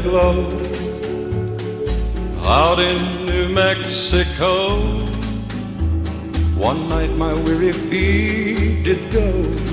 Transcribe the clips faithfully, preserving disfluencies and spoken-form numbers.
aglow. Out in New Mexico, one night my weary feet did go.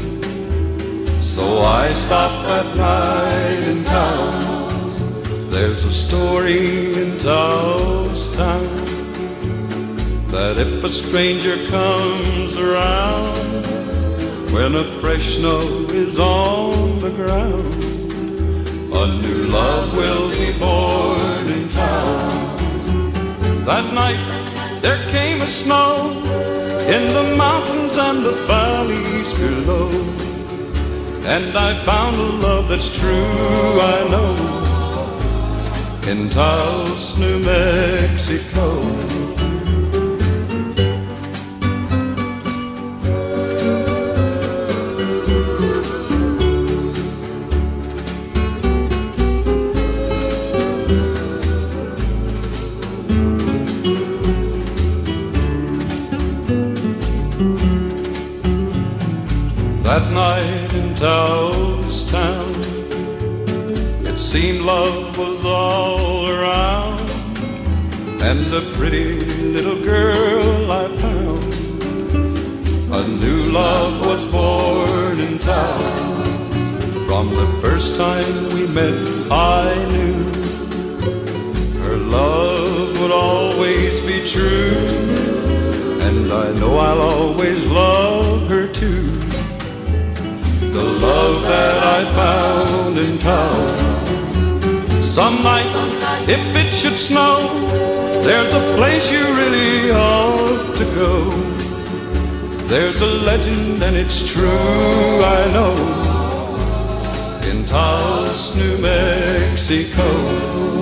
So I stopped that night in Taos. There's a story in Taos town that if a stranger comes around, when a fresh snow is on the ground, a new love will be born in town. That night there came a snow in the mountains and the valleys below, and I found a love that's true, I know, in Taos, New Mexico. That night in Taos town, it seemed love was all around, and a pretty little girl I found. A new love was born in town. From the first time we met, I knew her love would always be true, and I know I'll always love her too. The love that I found in town. Some night, if it should snow, there's a place you really ought to go. There's a legend and it's true, I know, in Taos, New Mexico.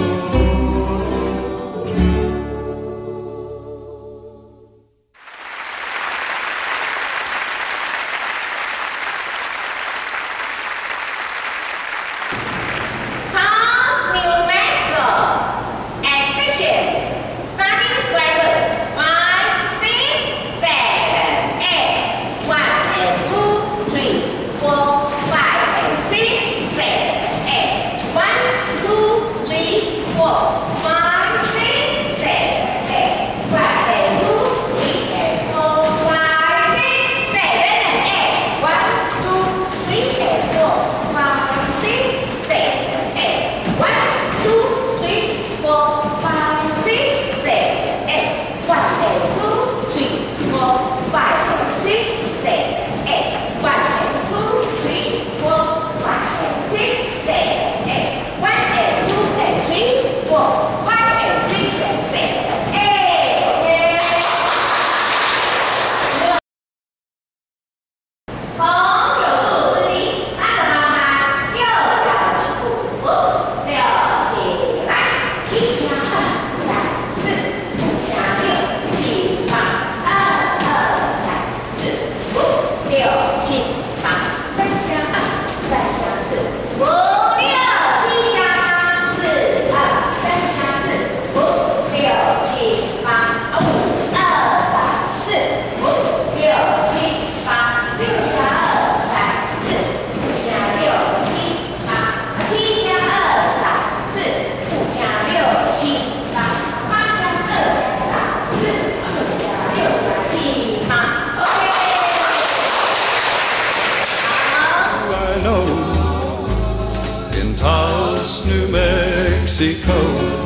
In Taos, New Mexico.